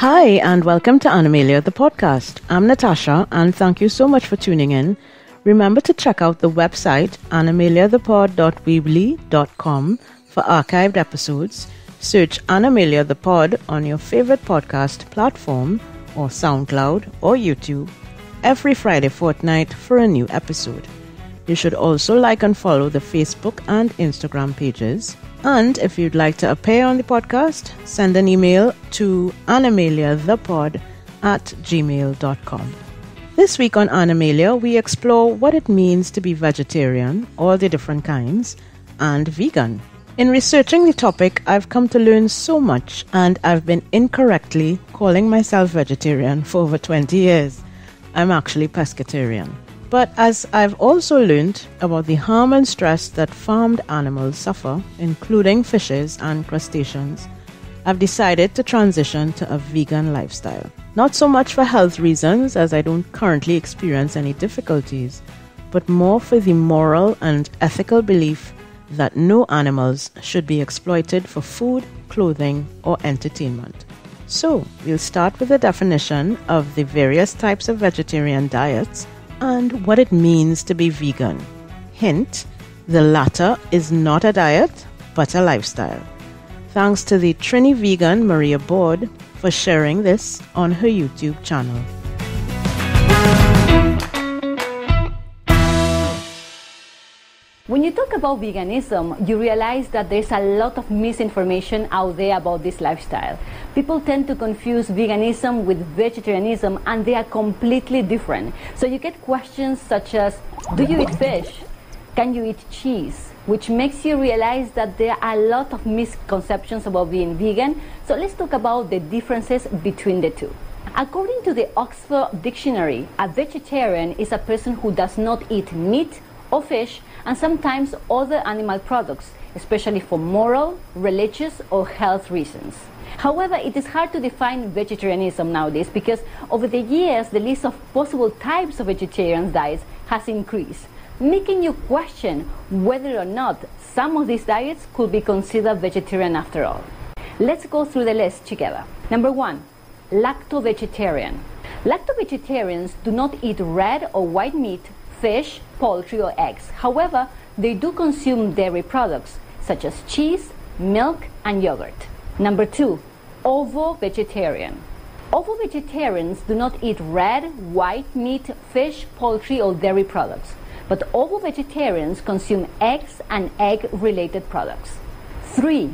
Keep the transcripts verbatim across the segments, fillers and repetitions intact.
Hi, and welcome to Animalia the Podcast. I'm Natasha, and thank you so much for tuning in. Remember to check out the website animalia the pod dot weebly dot com for archived episodes. Search Animalia the Pod on your favorite podcast platform or SoundCloud or YouTube every Friday fortnight for a new episode. You should also like and follow the Facebook and Instagram pages. And if you'd like to appear on the podcast, send an email to animaliathepod at gmail dot com. This week on Animalia, we explore what it means to be vegetarian, all the different kinds, and vegan. In researching the topic, I've come to learn so much, and I've been incorrectly calling myself vegetarian for over twenty years. I'm actually pescatarian. But as I've also learned about the harm and stress that farmed animals suffer, including fishes and crustaceans, I've decided to transition to a vegan lifestyle. Not so much for health reasons, as I don't currently experience any difficulties, but more for the moral and ethical belief that no animals should be exploited for food, clothing, or entertainment. So, we'll start with a definition of the various types of vegetarian diets and what it means to be vegan. Hint, the latter is not a diet, but a lifestyle. Thanks to the Trini vegan Maria Board for sharing this on her YouTube channel. When you talk about veganism, you realize that there's a lot of misinformation out there about this lifestyle. People tend to confuse veganism with vegetarianism, and they are completely different. So you get questions such as, do you eat fish? Can you eat cheese? Which makes you realize that there are a lot of misconceptions about being vegan. So let's talk about the differences between the two. According to the Oxford Dictionary, a vegetarian is a person who does not eat meat or fish, and sometimes other animal products, especially for moral, religious, or health reasons. However, it is hard to define vegetarianism nowadays because over the years, the list of possible types of vegetarian diets has increased, making you question whether or not some of these diets could be considered vegetarian after all. Let's go through the list together. Number one, lacto-vegetarian. Lacto-vegetarians do not eat red or white meat, fish, poultry, or eggs. However, they do consume dairy products such as cheese, milk, and yogurt. Number two, ovo-vegetarian. Ovo-vegetarians do not eat red, white meat, fish, poultry, or dairy products, but ovo-vegetarians consume eggs and egg-related products. Three,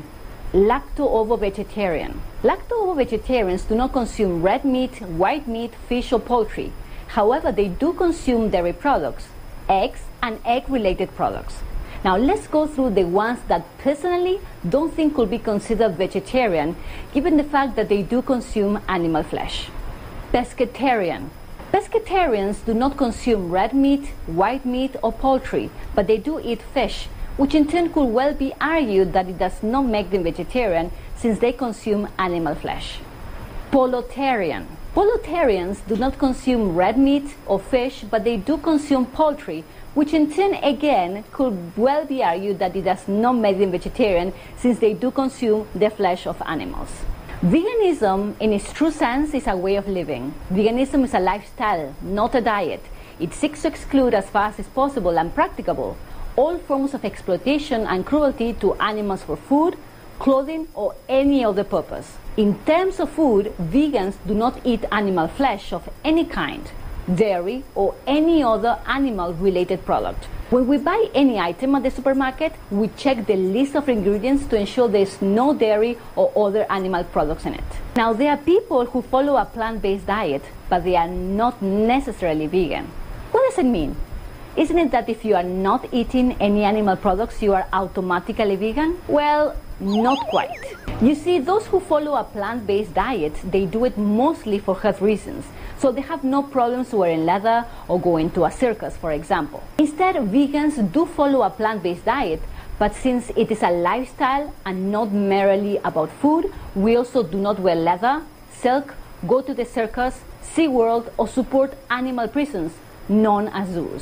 lacto-ovo-vegetarian. Lacto-ovo-vegetarians do not consume red meat, white meat, fish, or poultry. However, they do consume dairy products, eggs, and egg-related products. Now let's go through the ones that personally don't think could be considered vegetarian, given the fact that they do consume animal flesh. Pescatarian. Pescatarians do not consume red meat, white meat, or poultry, but they do eat fish, which in turn could well be argued that it does not make them vegetarian since they consume animal flesh. Poultarian. Poultarians do not consume red meat or fish, but they do consume poultry, which in turn again could well be argued that it does not make them vegetarian since they do consume the flesh of animals. Veganism, in its true sense, is a way of living. Veganism is a lifestyle, not a diet. It seeks to exclude as far as possible and practicable all forms of exploitation and cruelty to animals for food, clothing, or any other purpose. In terms of food, vegans do not eat animal flesh of any kind, dairy, or any other animal-related product. When we buy any item at the supermarket, we check the list of ingredients to ensure there is no dairy or other animal products in it. Now, there are people who follow a plant-based diet, but they are not necessarily vegan. What does it mean? Isn't it that if you are not eating any animal products, you are automatically vegan? Well, not quite. You see, those who follow a plant-based diet, they do it mostly for health reasons. So they have no problems wearing leather or going to a circus, for example. Instead, vegans do follow a plant-based diet, but since it is a lifestyle and not merely about food, we also do not wear leather, silk, go to the circus, SeaWorld, or support animal prisons, known as zoos.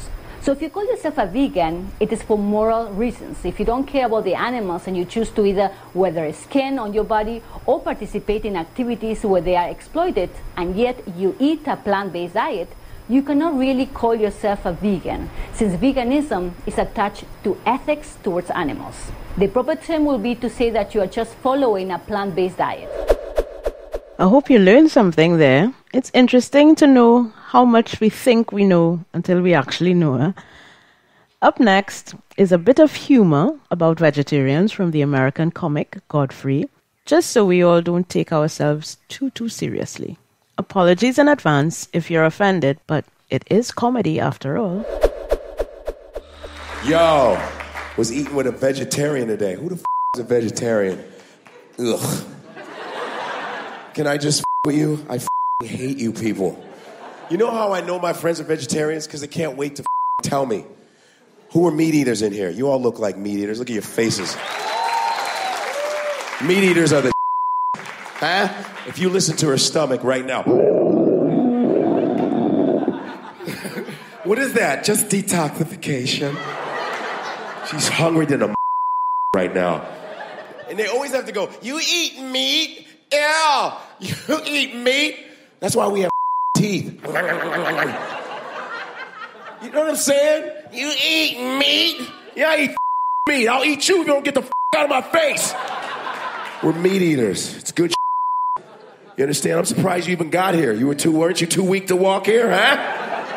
So if you call yourself a vegan, it is for moral reasons. If you don't care about the animals and you choose to either wear their skin on your body or participate in activities where they are exploited, and yet you eat a plant-based diet, you cannot really call yourself a vegan, since veganism is attached to ethics towards animals. The proper term will be to say that you are just following a plant-based diet. I hope you learned something there. It's interesting to know how much we think we know until we actually know. Huh? Up next is a bit of humor about vegetarians from the American comic Godfrey, just so we all don't take ourselves too, too seriously. Apologies in advance if you're offended, but it is comedy after all. Yo, was eating with a vegetarian today. Who the f*** is a vegetarian? Ugh. Can I just f*** with you? I f*** hate you people. You know how I know my friends are vegetarians? Because they can't wait to f*** tell me. Who are meat eaters in here? You all look like meat eaters. Look at your faces. Meat eaters are the huh? If you listen to her stomach right now. What is that? Just detoxification. She's hungry than a right now. And they always have to go, you eat meat? Ew, you eat meat? That's why we have teeth. You know what I'm saying? You eat meat? Yeah, I eat meat. I'll eat you if you don't get the out of my face. We're meat eaters. It's good. You understand? I'm surprised you even got here. You were too, weren't you too weak to walk here, huh?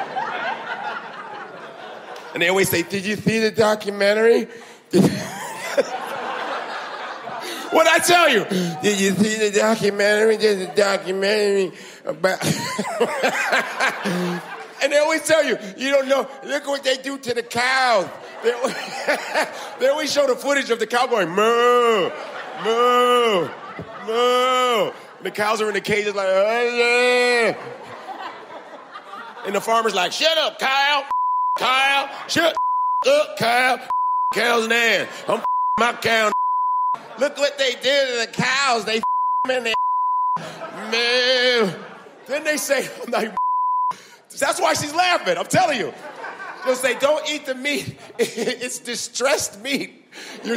And they always say, did you see the documentary? What'd I tell you? Did you see the documentary? There's a documentary about... And they always tell you, you don't know, look what they do to the cows. They always, they always show the footage of the cow going, moo, moo, moo. And the cows are in the cages like, oh, yeah. And the farmer's like, shut up, Kyle. Kyle, shut up, Kyle. Cow's an ass. I'm my cow. Look what they did to the cows. They in their moo. Then they say, I'm not even that's why she's laughing. I'm telling you. She'll say, don't eat the meat. It's distressed meat. You're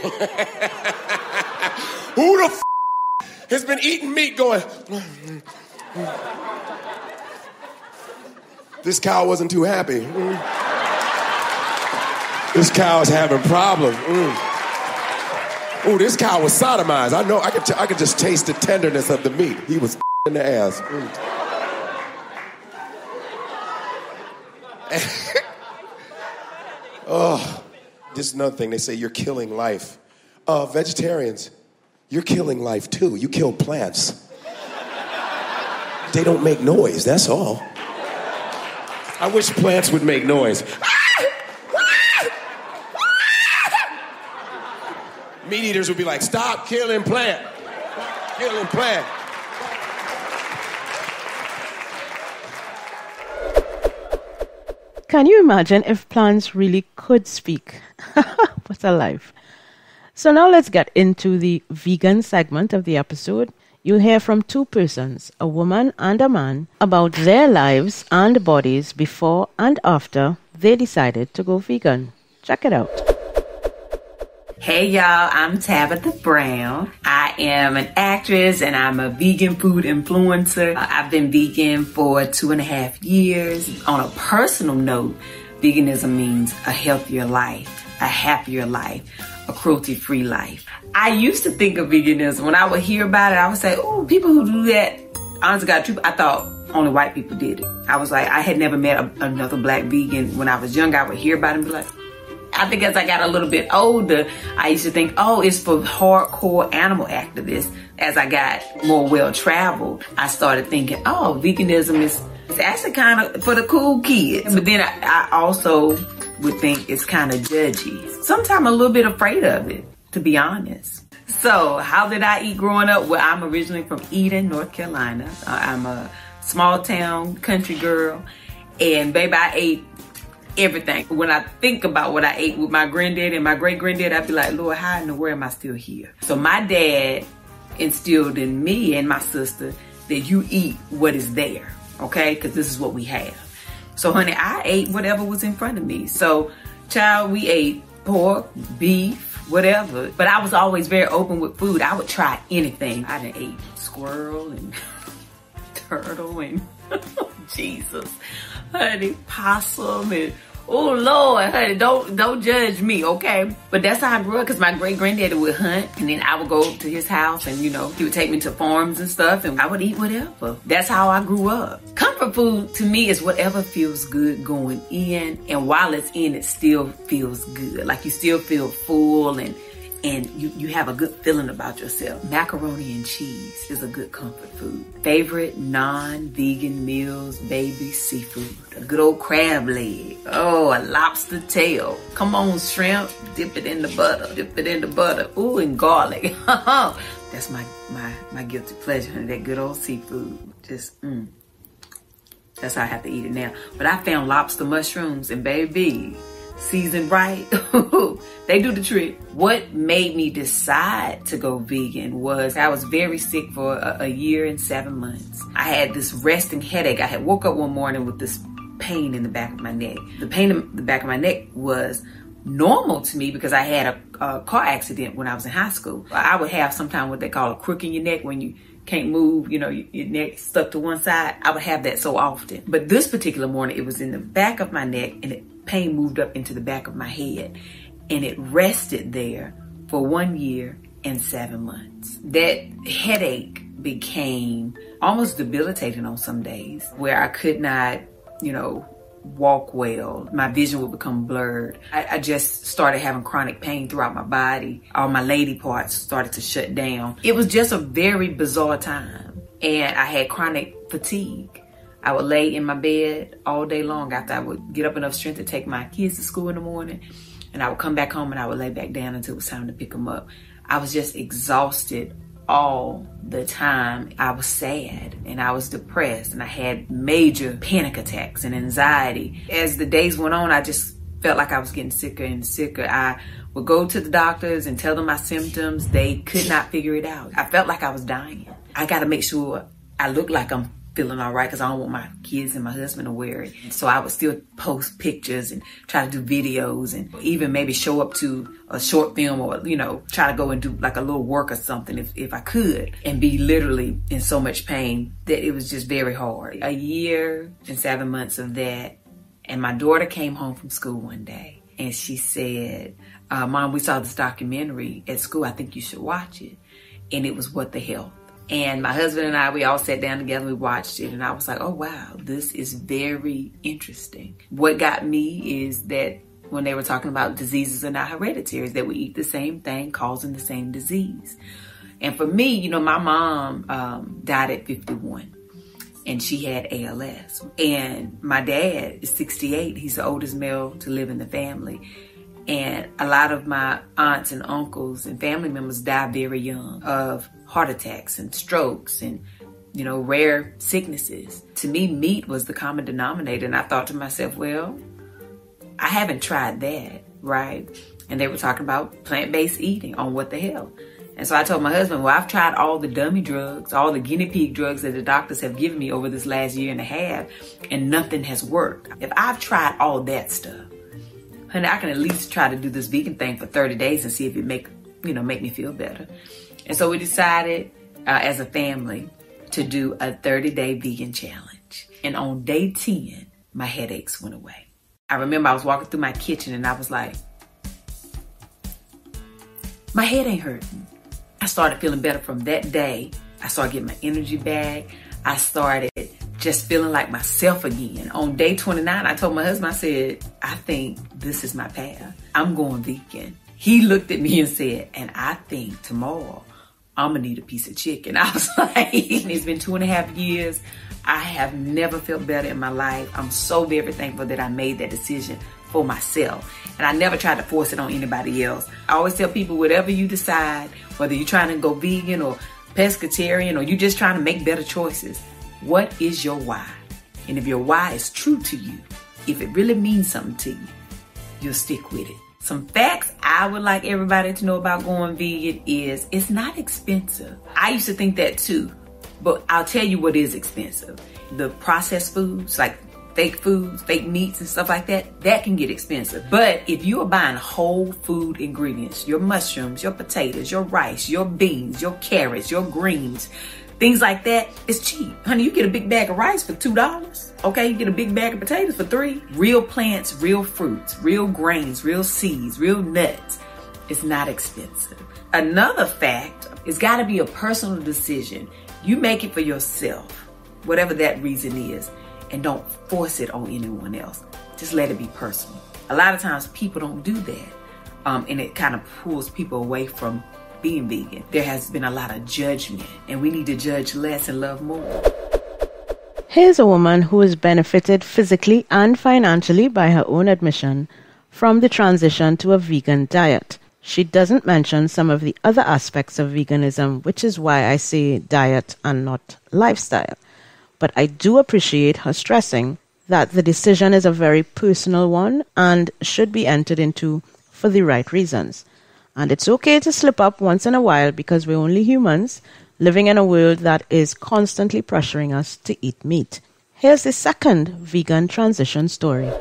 Who the f- has been eating meat going, this cow wasn't too happy. Mm. This cow is having problems. Mm. Oh, this cow was sodomized. I know. I could, t- I could just taste the tenderness of the meat. He was in the ass. Mm. Oh, this is another thing. They say you're killing life. Uh, vegetarians, you're killing life too. You kill plants. They don't make noise, that's all. I wish plants would make noise. Meat eaters would be like, stop killing plant. Stop killing plant. Can you imagine if plants really could speak? What a life. So now let's get into the vegan segment of the episode. You'll hear from two persons, a woman and a man, about their lives and bodies before and after they decided to go vegan. Check it out. Hey y'all, I'm Tabitha Brown. I am an actress and I'm a vegan food influencer. I've been vegan for two and a half years. On a personal note, veganism means a healthier life, a happier life, a cruelty-free life. I used to think of veganism, when I would hear about it, I would say, oh, people who do that, honestly, God, truth, I thought only white people did it. I was like, I had never met a, another black vegan. When I was young, I would hear about it and be like, I think as I got a little bit older, I used to think, oh, it's for hardcore animal activists. As I got more well-traveled, I started thinking, oh, veganism is it's actually kind of for the cool kids. But then I, I also would think it's kind of judgy. Sometimes a little bit afraid of it, to be honest. So how did I eat growing up? Well, I'm originally from Eden, North Carolina. I'm a small town country girl. And baby, I ate everything. When I think about what I ate with my granddad and my great granddad, I'd be like, Lord, how in the world am I still here? So my dad instilled in me and my sister that you eat what is there, okay? Because this is what we have. So honey, I ate whatever was in front of me. So child, we ate pork, beef, whatever. But I was always very open with food. I would try anything. I done ate squirrel and turtle and Jesus, honey, possum and oh Lord, honey, don't don't judge me, okay? But that's how I grew up, because my great granddaddy would hunt, and then I would go to his house, and you know, he would take me to farms and stuff, and I would eat whatever. That's how I grew up. Comfort food to me is whatever feels good going in, and while it's in, it still feels good. Like you still feel full, and and you, you have a good feeling about yourself. Macaroni and cheese is a good comfort food. Favorite non-vegan meals, baby, seafood. A good old crab leg. Oh, a lobster tail. Come on, shrimp. Dip it in the butter. Dip it in the butter. Ooh, and garlic. That's my, my, my guilty pleasure, honey. That good old seafood. Just, mm. That's how I have to eat it now. But I found lobster mushrooms, and baby, seasoned right, they do the trick. What made me decide to go vegan was I was very sick for a, a year and seven months. I had this resting headache. I had woke up one morning with this pain in the back of my neck. The pain in the back of my neck was normal to me because I had a, a car accident when I was in high school. I would have sometimes what they call a crook in your neck when you can't move, you know, your neck stuck to one side. I would have that so often. But this particular morning, it was in the back of my neck, and it pain moved up into the back of my head, and it rested there for one year and seven months. That headache became almost debilitating on some days, where I could not, you know, walk well. My vision would become blurred. I, I just started having chronic pain throughout my body. All my lady parts started to shut down. It was just a very bizarre time, and I had chronic fatigue. I would lay in my bed all day long after I would get up enough strength to take my kids to school in the morning, and I would come back home and I would lay back down until it was time to pick them up. I was just exhausted all the time. I was sad and I was depressed, and I had major panic attacks and anxiety. As the days went on, I just felt like I was getting sicker and sicker. I would go to the doctors and tell them my symptoms. They could not figure it out. I felt like I was dying. I got to make sure I look like I'm feeling all right, because I don't want my kids and my husband to wear it. So I would still post pictures and try to do videos, and even maybe show up to a short film, or, you know, try to go and do like a little work or something if, if I could, and be literally in so much pain that it was just very hard. A year and seven months of that. And my daughter came home from school one day, and she said, uh, Mom, we saw this documentary at school. I think you should watch it. And it was What the Health. And my husband and I, we all sat down together, we watched it, and I was like, oh wow, this is very interesting. What got me is that when they were talking about diseases are not hereditary, that we eat the same thing causing the same disease. And for me, you know, my mom um, died at fifty-one, and she had A L S. And my dad is sixty-eight. He's the oldest male to live in the family. And a lot of my aunts and uncles and family members died very young of heart attacks and strokes and, you know, rare sicknesses. To me, meat was the common denominator. And I thought to myself, well, I haven't tried that, right? And they were talking about plant-based eating on What the Hell. And so I told my husband, well, I've tried all the dummy drugs, all the guinea pig drugs that the doctors have given me over this last year and a half, and nothing has worked. If I've tried all that stuff, honey, I can at least try to do this vegan thing for thirty days and see if it make, you know, make me feel better. And so we decided uh, as a family to do a thirty day vegan challenge. And on day ten, my headaches went away. I remember I was walking through my kitchen and I was like, my head ain't hurting. I started feeling better from that day. I started getting my energy back. I started just feeling like myself again. On day twenty-nine, I told my husband, I said, I think this is my path. I'm going vegan. He looked at me and said, and I think tomorrow I'm gonna need a piece of chicken. I was like, it's been two and a half years. I have never felt better in my life. I'm so very thankful that I made that decision for myself. And I never tried to force it on anybody else. I always tell people, whatever you decide, whether you're trying to go vegan or pescatarian, or you're just trying to make better choices, what is your why? And if your why is true to you, if it really means something to you, you'll stick with it. Some facts I would like everybody to know about going vegan is it's not expensive. I used to think that too, but I'll tell you what is expensive. The processed foods like fake foods, fake meats and stuff like that, that can get expensive. But if you are buying whole food ingredients, your mushrooms, your potatoes, your rice, your beans, your carrots, your greens, things like that, it's cheap. Honey, you get a big bag of rice for two dollars. Okay, you get a big bag of potatoes for three. Real plants, real fruits, real grains, real seeds, real nuts. It's not expensive. Another fact, it's gotta be a personal decision. You make it for yourself, whatever that reason is, and don't force it on anyone else. Just let it be personal. A lot of times people don't do that, um, and it kind of pulls people away from being vegan. There has been a lot of judgment, and we need to judge less and love more. Here's a woman who has benefited physically and financially by her own admission from the transition to a vegan diet. She doesn't mention some of the other aspects of veganism, which is why I say diet and not lifestyle. But I do appreciate her stressing that the decision is a very personal one and should be entered into for the right reasons. And it's okay to slip up once in a while because we're only humans living in a world that is constantly pressuring us to eat meat. Here's the second vegan transition story.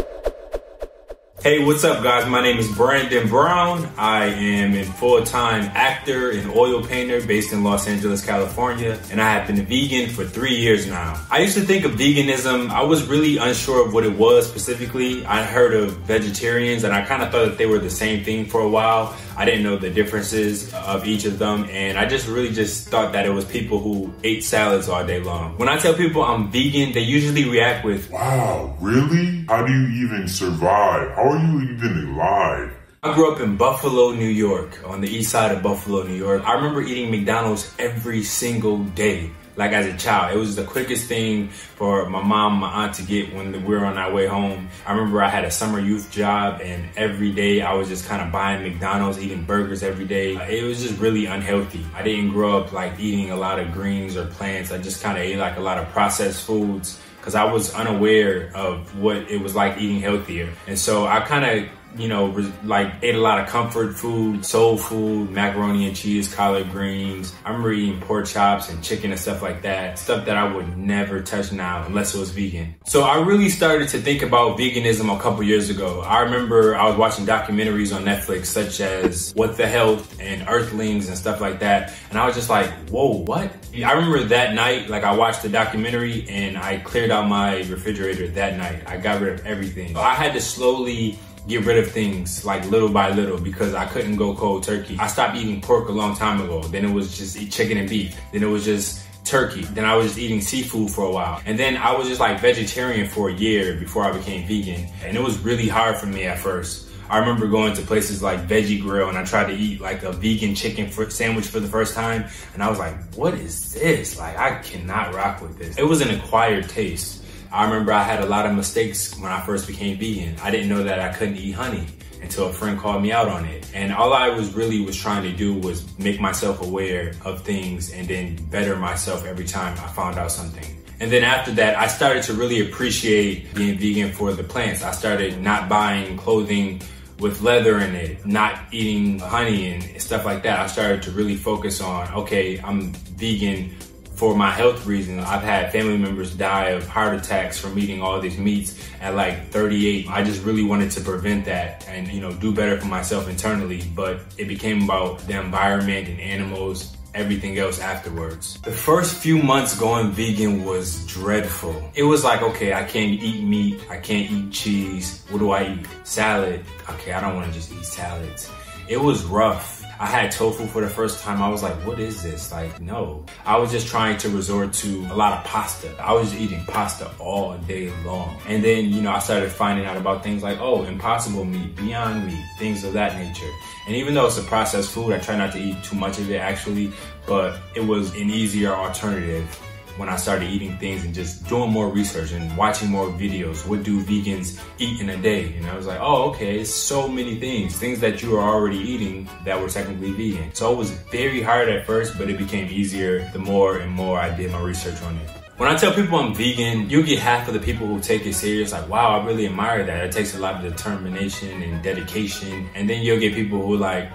Hey, what's up, guys? My name is Brandon Brown. I am a full-time actor and oil painter based in Los Angeles, California, and I have been a vegan for three years now. I used to think of veganism, I was really unsure of what it was specifically. I heard of vegetarians, and I kind of thought that they were the same thing for a while. I didn't know the differences of each of them, and I just really just thought that it was people who ate salads all day long. When I tell people I'm vegan, they usually react with, "Wow, really? How do you even survive? How are you even alive?" I grew up in Buffalo, New York, on the east side of Buffalo, New York. I remember eating McDonald's every single day. Like as a child, it was the quickest thing for my mom and my aunt to get when we were on our way home. I remember I had a summer youth job, and every day I was just kind of buying McDonald's, eating burgers every day. It was just really unhealthy. I didn't grow up like eating a lot of greens or plants. I just kind of ate like a lot of processed foods because I was unaware of what it was like eating healthier. And so I kind of, you know, like ate a lot of comfort food, soul food, macaroni and cheese, collard greens. I remember eating pork chops and chicken and stuff like that. Stuff that I would never touch now unless it was vegan. So I really started to think about veganism a couple years ago. I remember I was watching documentaries on Netflix such as What the Health and Earthlings and stuff like that. And I was just like, whoa, what? I remember that night, like I watched the documentary and I cleared out my refrigerator that night. I got rid of everything. So I had to slowly get rid of things like little by little because I couldn't go cold turkey. I stopped eating pork a long time ago. Then it was just chicken and beef. Then it was just turkey. Then I was just eating seafood for a while. And then I was just like vegetarian for a year before I became vegan. And it was really hard for me at first. I remember going to places like Veggie Grill and I tried to eat like a vegan chicken sandwich for the first time. And I was like, what is this? Like, I cannot rock with this. It was an acquired taste. I remember I had a lot of mistakes when I first became vegan. I didn't know that I couldn't eat honey until a friend called me out on it. And all I was really was trying to do was make myself aware of things and then better myself every time I found out something. And then after that, I started to really appreciate being vegan for the plants. I started not buying clothing with leather in it, not eating honey and stuff like that. I started to really focus on, okay, I'm vegan for my health reasons. I've had family members die of heart attacks from eating all these meats at like thirty-eight. I just really wanted to prevent that and, you know, do better for myself internally. But it became about the environment and animals, everything else afterwards. The first few months going vegan was dreadful. It was like, okay, I can't eat meat. I can't eat cheese. What do I eat? Salad. Okay, I don't want to just eat salads. It was rough. I had tofu for the first time. I was like, what is this? Like, no. I was just trying to resort to a lot of pasta. I was eating pasta all day long. And then, you know, I started finding out about things like, oh, Impossible Meat, Beyond Meat, things of that nature. And even though it's a processed food, I try not to eat too much of it actually, but it was an easier alternative when I started eating things and just doing more research and watching more videos. What do vegans eat in a day? And I was like, oh, okay, it's so many things, things that you are already eating that were technically vegan. So it was very hard at first, but it became easier the more and more I did my research on it. When I tell people I'm vegan, you'll get half of the people who take it serious, like, wow, I really admire that. It takes a lot of determination and dedication. And then you'll get people who are like,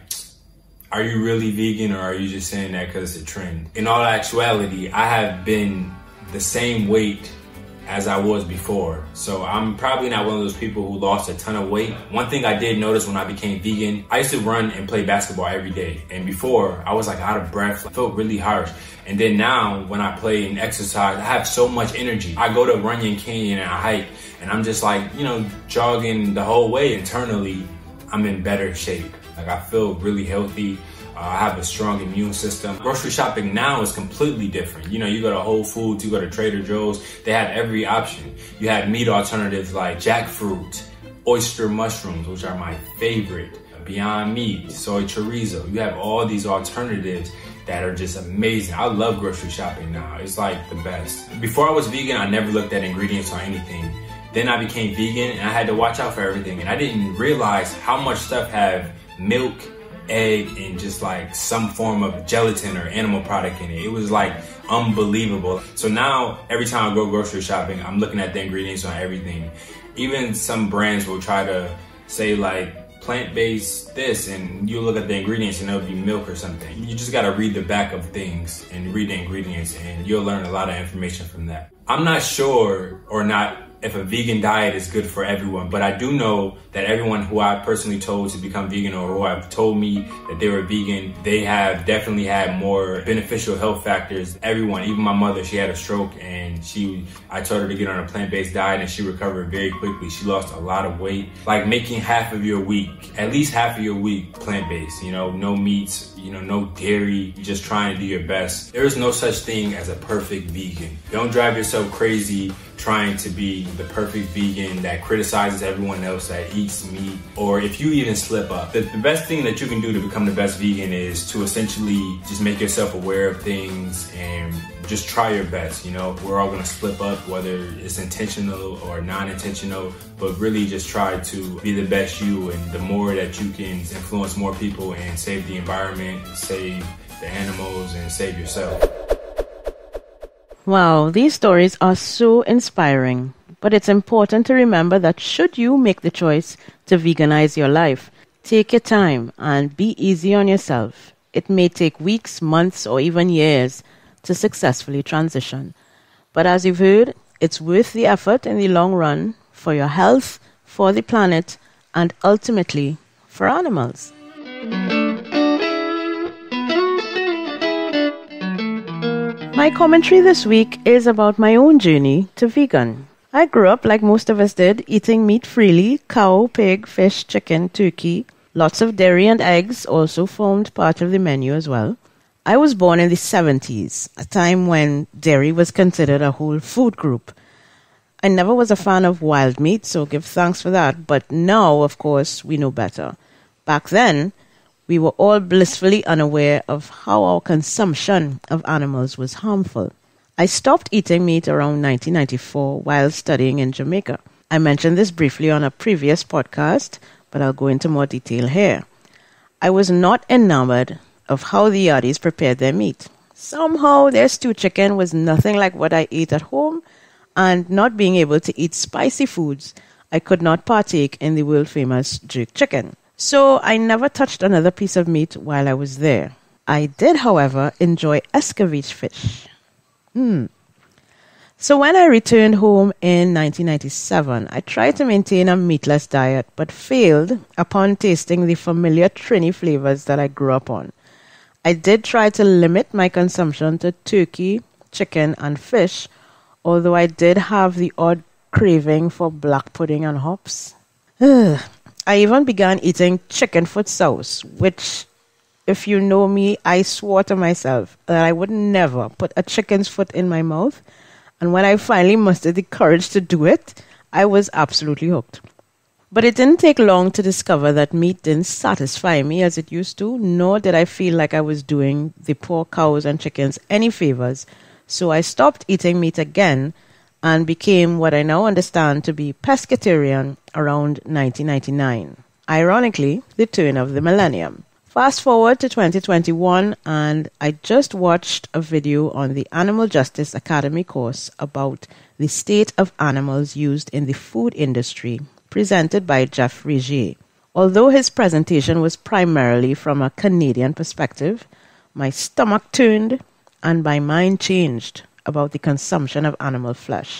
are you really vegan or are you just saying that because it's a trend? In all actuality, I have been the same weight as I was before. So I'm probably not one of those people who lost a ton of weight. One thing I did notice when I became vegan, I used to run and play basketball every day. And before, I was like out of breath, I felt really harsh. And then now when I play and exercise, I have so much energy. I go to Runyon Canyon and I hike, and I'm just like, you know, jogging the whole way. Internally, I'm in better shape. Like, I feel really healthy. Uh, I have a strong immune system. Grocery shopping now is completely different. You know, you go to Whole Foods, you go to Trader Joe's, they have every option. You have meat alternatives like jackfruit, oyster mushrooms, which are my favorite, Beyond Meat, soy chorizo. You have all these alternatives that are just amazing. I love grocery shopping now. It's like the best. Before I was vegan, I never looked at ingredients on anything. Then I became vegan and I had to watch out for everything. And I didn't realize how much stuff have milk, egg, and just like some form of gelatin or animal product in it. It was like unbelievable. So now every time I go grocery shopping, I'm looking at the ingredients on everything. Even some brands will try to say like plant-based this, and you look at the ingredients and it'll be milk or something. You just gotta read the back of things and read the ingredients, and you'll learn a lot of information from that. I'm not sure or not if a vegan diet is good for everyone, but I do know that everyone who I personally told to become vegan or who have told me that they were vegan, they have definitely had more beneficial health factors. Everyone, even my mother, she had a stroke and she, I told her to get on a plant-based diet and she recovered very quickly. She lost a lot of weight. Like making half of your week, at least half of your week plant-based, you know, no meats, you know, no dairy, just trying to do your best. There is no such thing as a perfect vegan. Don't drive yourself crazy trying to be the perfect vegan that criticizes everyone else that eats meat, or if you even slip up. The, the best thing that you can do to become the best vegan is to essentially just make yourself aware of things and just try your best. You know, we're all gonna slip up, whether it's intentional or non-intentional, but really just try to be the best you, and the more that you can influence more people and save the environment, save the animals, and save yourself. Wow, these stories are so inspiring. But it's important to remember that should you make the choice to veganize your life, take your time and be easy on yourself. It may take weeks, months, or even years to successfully transition. But as you've heard, it's worth the effort in the long run for your health, for the planet, and ultimately for animals. My commentary this week is about my own journey to vegan. I grew up, like most of us did, eating meat freely. Cow, pig, fish, chicken, turkey. Lots of dairy and eggs also formed part of the menu as well. I was born in the seventies, a time when dairy was considered a whole food group. I never was a fan of wild meat, so give thanks for that. But now, of course, we know better. Back then, we were all blissfully unaware of how our consumption of animals was harmful. I stopped eating meat around nineteen ninety-four while studying in Jamaica. I mentioned this briefly on a previous podcast, but I'll go into more detail here. I was not enamored of how the Yardies prepared their meat. Somehow their stew chicken was nothing like what I ate at home, and not being able to eat spicy foods, I could not partake in the world-famous jerk chicken. So I never touched another piece of meat while I was there. I did, however, enjoy escovitch fish. Hmm. So when I returned home in nineteen ninety-seven, I tried to maintain a meatless diet, but failed upon tasting the familiar Trini flavors that I grew up on. I did try to limit my consumption to turkey, chicken, and fish, although I did have the odd craving for black pudding and hops. Ugh. I even began eating chicken foot sauce, which, if you know me, I swore to myself that I would never put a chicken's foot in my mouth. And when I finally mustered the courage to do it, I was absolutely hooked. But it didn't take long to discover that meat didn't satisfy me as it used to, nor did I feel like I was doing the poor cows and chickens any favors. So I stopped eating meat again and became what I now understand to be pescatarian around nineteen ninety-nine. Ironically, the turn of the millennium. Fast forward to twenty twenty-one, and I just watched a video on the Animal Justice Academy course about the state of animals used in the food industry, presented by Jeff Regier. Although his presentation was primarily from a Canadian perspective, my stomach turned and my mind changed about the consumption of animal flesh,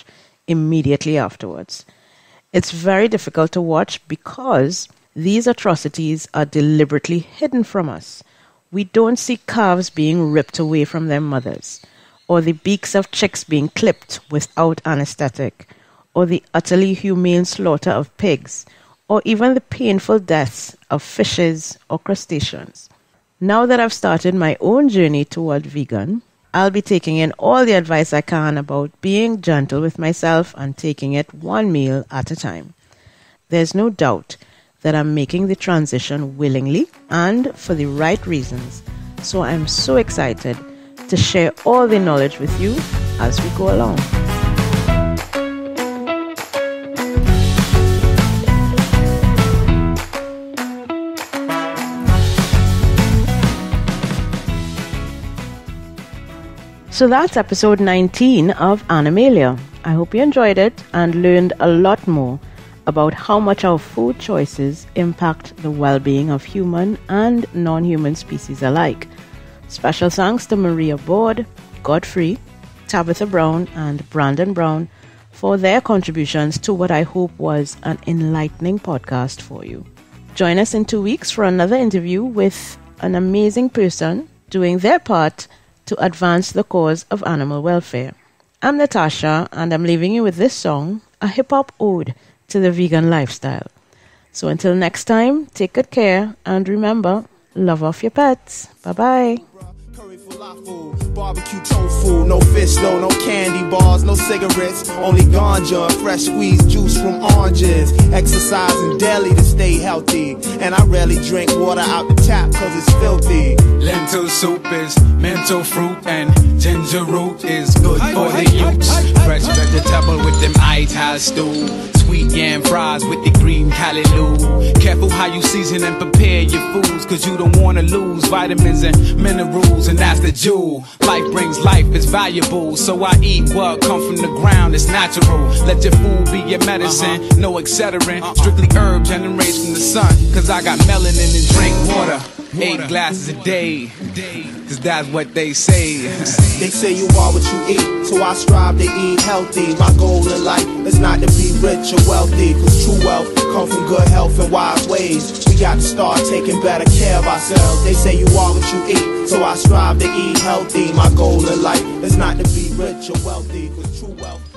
immediately afterwards. It's very difficult to watch because these atrocities are deliberately hidden from us. We don't see calves being ripped away from their mothers, or the beaks of chicks being clipped without anesthetic, or the utterly humane slaughter of pigs, or even the painful deaths of fishes or crustaceans. Now that I've started my own journey toward vegan, I'll be taking in all the advice I can about being gentle with myself and taking it one meal at a time. There's no doubt that I'm making the transition willingly and for the right reasons, so I'm so excited to share all the knowledge with you as we go along. So that's episode nineteen of Animalia. I hope you enjoyed it and learned a lot more about how much our food choices impact the well-being of human and non-human species alike. Special thanks to Maria Board, Godfrey, Tabitha Brown, and Brandon Brown for their contributions to what I hope was an enlightening podcast for you. Join us in two weeks for another interview with an amazing person doing their part to advance the cause of animal welfare. I'm Natasha, and I'm leaving you with this song, a hip-hop ode to the vegan lifestyle. So until next time, take good care, and remember, love off your pets. Bye-bye. Barbecue tofu, no fish though, no candy bars, no cigarettes, only ganja, fresh squeezed juice from oranges. Exercising daily to stay healthy, and I rarely drink water out the tap cause it's filthy. Lentil soup is mental fruit, and ginger root is good for the youth. Fresh vegetable with them ital stew, sweet yam fries with the green callaloo. Careful how you season and prepare your foods, cause you don't wanna lose vitamins and minerals, and that's the jewel. Life brings life, it's valuable, so I eat what come from the ground, it's natural. Let your food be your medicine, uh-huh. No excedrin, uh-uh. Strictly herb generates from the sun, cause I got melanin and drink water. Eight glasses a day, cause that's what they say. They say you are what you eat, so I strive to eat healthy. My goal in life is not to be rich or wealthy, cause true wealth comes from good health and wise ways. We got to start taking better care of ourselves. They say you are what you eat, so I strive to eat healthy. My goal in life is not to be rich or wealthy, cause true wealth